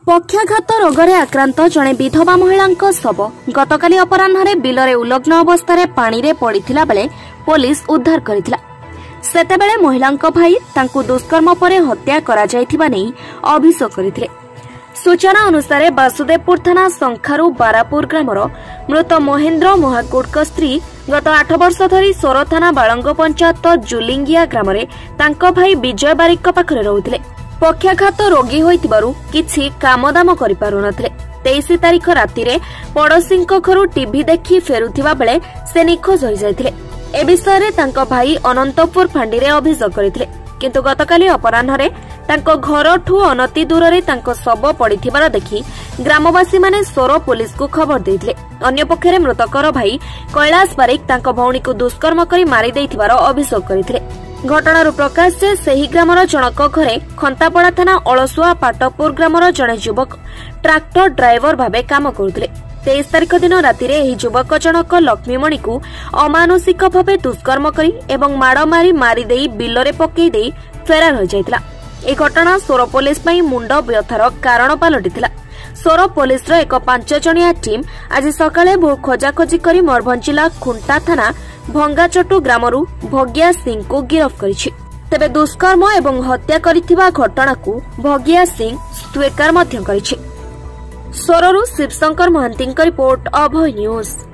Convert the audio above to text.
पक्षाघात रोगरे आक्रांत जड़े विधवा महिला शव गतकाली अपराह्न बिलरे उलग्न अवस्था पानी रे पड़िथिला बेले पुलिस उद्धार करथिला। सेतेबेले महिला भाई तांकु दुष्कर्म परे हत्या करा जायथिबा नै अभियोग करथिले। सूचना अनुसार वासुदेवपुर थाना संखारु बारापुर ग्रामर मृत महेन्द्र महाकुडक स्त्री गत 8 वर्ष धरी सोर थाना बालंग पंचायत जुलिंगिया ग्राम भाई विजय बारिक पाखरे रहुथिले। पक्षाघात रोगी होइतिबारु किछि कामदाम करि पारु नथिले। 23 तारिख रातिरे पड़ोसी घरु टीवी देखि फेरुथिबा बेले से निखोज होई जायथिले। ए विषय रे तांको भाई अनंतपुर फांडी रे अभियोग करथिले, किंतु गतकाली अपराह्न तांको घरठू अनति दूर रे तांको शव पड़िथिबार देखि ग्रामवासी माने सोर पुलिस को खबर देथिले। अन्य पक्षरे मृतकर भाई कैलाश बारिक तांको भौणी को दुष्कर्म करी मारी देथिबार अभियोग करथिले। घटनार प्रकाश जे सेही ग्रामर जनक घरे खंतापड़ा थाना अलसुआ पाटपुर ग्रामर जड़े युवक ट्राक्टर ड्राइवर भावे काम करुथिले। 23 तारिख दिन रातिरे एही युवक जनक लक्ष्मीमणि को अमानुषिक भावे दुष्कर्म करी एवं माड़ मारी देई बिलरे पकई देई फेरार हो जायतिला। ए घटना सोर पुलिस पई मुंड व्यथार कारण पलटिथिला। सोर पुलिस एक 5 जणिया टीम आज सकाळे बहु खोजाखोजी करी मयूरभंज जिला खुंटा थाना भंगाचटू ग्रामरू भगिया सिंह को गिरफ्त करिछि। तेबे दुष्कर्म एवं हत्या करिथिबा घटना को भगिया सिंह स्वीकार मध्य करिछि। सोररू शिवशंकर महांती रिपोर्ट अभय न्यूज।